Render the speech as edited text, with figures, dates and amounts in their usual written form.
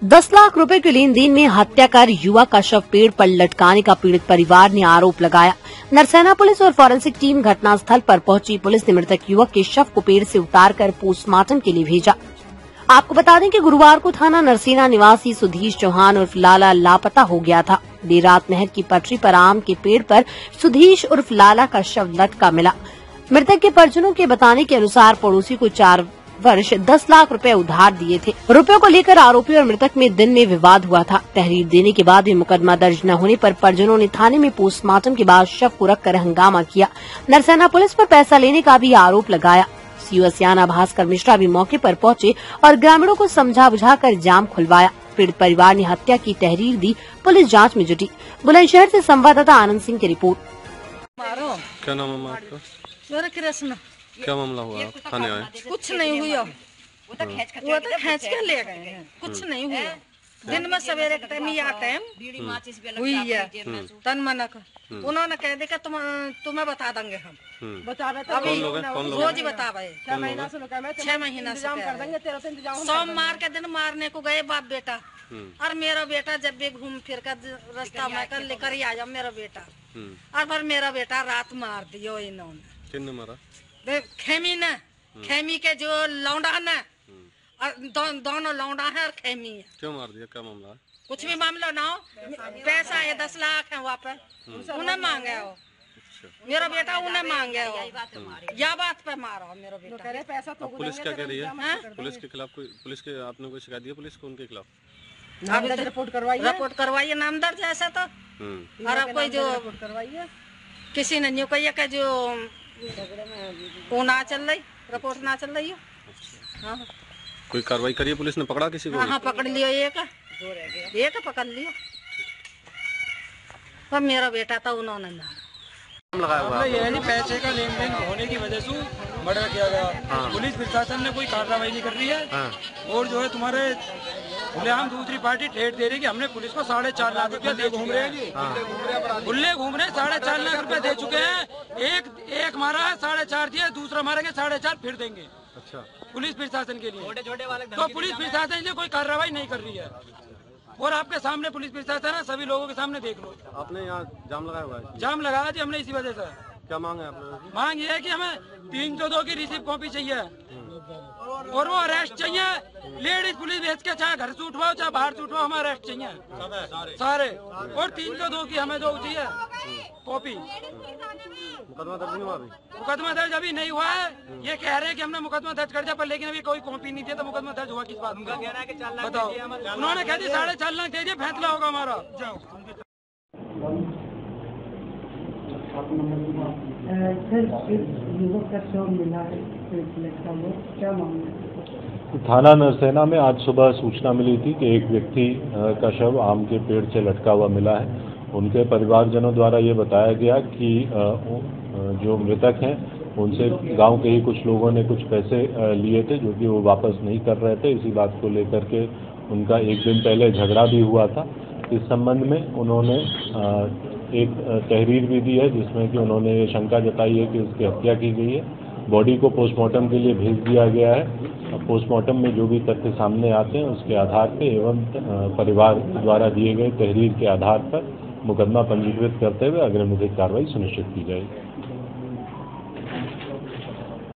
10 लाख रुपए के लेन देन में हत्या कर युवक का शव पेड़ पर लटकाने का पीड़ित परिवार ने आरोप लगाया। नरसेना पुलिस और फॉरेंसिक टीम घटनास्थल पर पहुंची। पुलिस ने मृतक युवक के शव को पेड़ से उतारकर पोस्टमार्टम के लिए भेजा। आपको बता दें कि गुरुवार को थाना नरसेना निवासी सुधीश चौहान उर्फ लाला लापता हो गया था। देर रात नहर की पटरी पर आम के पेड़ पर सुधीश उर्फ लाला का शव लटका मिला। मृतक के परिजनों के बताने के अनुसार पड़ोसी को 4 वर्ष 10 लाख रुपए उधार दिए थे। रुपयों को लेकर आरोपी और मृतक में दिन में विवाद हुआ था। तहरीर देने के बाद भी मुकदमा दर्ज न होने पर परिजनों ने थाने में पोस्टमार्टम के बाद शव को रखकर हंगामा किया। नरसेना पुलिस पर पैसा लेने का भी आरोप लगाया। सीओ सियाना भास्कर मिश्रा भी मौके पर पहुंचे और ग्रामीणों को समझा बुझाकर जाम खुलवाया। पीड़ित परिवार ने हत्या की तहरीर दी। पुलिस जांच में जुटी। बुलंदशहर से संवाददाता आनंद सिंह की रिपोर्ट। क्या नाम है आपका? मेरा कृष्ण। क्या मामला हुआ? आप थाने आए? कुछ नहीं हुआ। वो तो खींच के ले गए हैं। कुछ नहीं हुआ। दिन में सवेरे के टाइम या टाइम हुई है तन मनक। उन्होंने कह दिया तुम्हें बता देंगे हम। बता रहे अभी रोज बता रहे 6 महीना से कर देंगे। सोमवार के दिन मारने को गए बाप बेटा। और मेरा बेटा जब भी घूम फिर कर रास्ता में कर लेकर ही आया मेरा बेटा। और फिर मेरा बेटा रात मार दियो इन्होंने। किसने मारा? खेमी के जो लौंडा न दोनों लौंडा है और खेमी है। क्यों मार दिया? क्या मामला है? कुछ भी मामला ना हो। पैसा है 10 लाख है वहाँ पे उन्हें मांगे हो। मेरा बेटा उन्हें मांगे हो। या बात पे मारा हो मेरा बेटा। पैसा तो पुलिस क्या कह रही है? पुलिस के खिलाफ पुलिस के आपने कोई शिकायत दिया पुलिस को उनके खिलाफ? रिपोर्ट करवाइए नाम दर्ज ऐसा तो। और कोई जो किसी ने न्यू कही है जो वो ना चल रही रिपोर्ट ना चल रही है। हाँ। कोई कार्रवाई करिए पुलिस ने? पकड़ा किसी को? हाँ पकड़ लियो एक पकड़ लियो। पर मेरा बेटा था उन्होंने लगाया हुआ ये है पैसे का लेन देन होने की वजह से मर्डर किया गया। पुलिस प्रशासन ने कोई कार्रवाई नहीं कर रही है। और जो है तुम्हारे हम दूसरी पार्टी ठेठ दे रही कि हमने पुलिस को 4.5 लाख रुपया दे घूम रहे हैं। गुल्ले घूम रहे 4.5 लाख रुपया दे चुके हैं। एक मारा है 4.5 दिया, दूसरा मारेंगे 4.5 फिर देंगे। अच्छा। पुलिस प्रशासन के लिए तो पुलिस प्रशासन ने कोई कार्रवाई नहीं कर रही है। और आपके सामने पुलिस प्रशासन है, सभी लोगों के सामने देख लो। आपने यहाँ जाम लगाया हुआ है? जाम लगाया जी हमने इसी वजह से। क्या मांग है आप लोगों की? मांग ये है कि हमें 302 की रिसीव कॉपी चाहिए और वो अरेस्ट चाहिए। लेडीज पुलिस भेज के चाहे घर से उठवाओ चाहे बाहर से उठवाओ, हमें अरेस्ट चाहिए सारे। और 302 की हमें जो चाहिए कॉपी। मुकदमा दर्ज नहीं हुआ अभी? मुकदमा दर्ज अभी नहीं हुआ है। ये कह रहे हैं कि हमने मुकदमा दर्ज कर दिया पर लेकिन अभी कोई कॉपी नहीं दिया। तो मुकदमा दर्ज हुआ किस बात का? बताओ। उन्होंने कह दिया 4.5 लाख दे दिए, फैसला होगा हमारा। थाना नरसेना में आज सुबह सूचना मिली थी कि एक व्यक्ति का शव आम के पेड़ से लटका हुआ मिला है। उनके परिवारजनों द्वारा ये बताया गया कि जो मृतक हैं उनसे गांव के ही कुछ लोगों ने कुछ पैसे लिए थे जो कि वो वापस नहीं कर रहे थे। इसी बात को लेकर के उनका एक दिन पहले झगड़ा भी हुआ था। इस संबंध में उन्होंने एक तहरीर भी दी है जिसमें कि उन्होंने ये शंका जताई है कि उसकी हत्या की गई है। बॉडी को पोस्टमार्टम के लिए भेज दिया गया है। पोस्टमार्टम में जो भी तथ्य सामने आते हैं उसके आधार पर एवं परिवार द्वारा दिए गए तहरीर के आधार पर मुकदमा पंजीकृत करते हुए अग्रिम विधिक कार्रवाई सुनिश्चित की जाएगी।